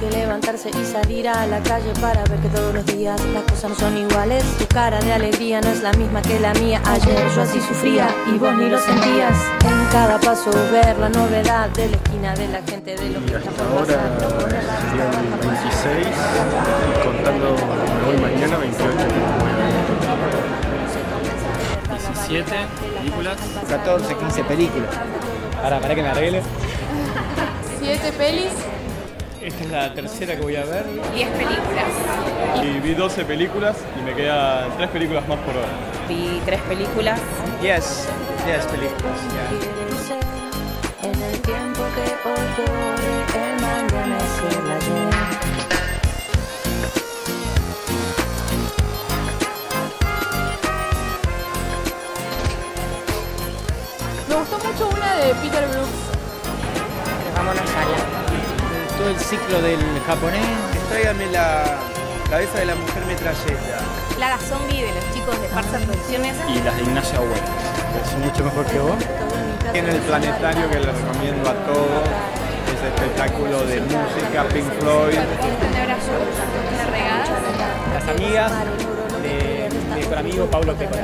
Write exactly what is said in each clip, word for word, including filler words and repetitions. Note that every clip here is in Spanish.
que levantarse y salir a la calle para ver que todos los días las cosas no son iguales. Tu cara de alegría no es la misma que la mía. Ayer yo así sufría y vos ni lo sentías. En cada paso ver la novedad de la esquina de la gente, de lo que está por ahora pasar. serían veintiséis, contando hoy mañana veintiocho. diecisiete películas. catorce, quince películas. Ahora, para que me arregle. siete pelis. Esta es la tercera que voy a ver. diez películas. Y vi doce películas y me quedan tres películas más por ver. Vi tres películas. Yes, diez películas. Yeah. En el tiempo que hoy corre, el mañana es el ayer. Me gustó mucho una de Peter Brooks. Vámonos allá. Todo el ciclo del japonés. Tráigame la cabeza de la mujer metralleta. La Zombie de los chicos de Farsa Producciones. Y las de Ignacio Agüero. Es mucho mejor que vos. En el planetario, que les recomiendo a todos, ese espectáculo de música, Pink Floyd. Las amigas de mi mejor amigo Pablo Pecora.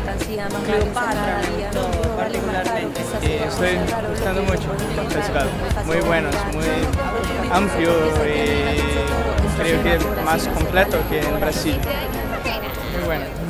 Particularmente. Eh, estoy gustando mucho el festival. Muy bueno, es muy amplio y creo que más completo que en Brasil. Muy bueno.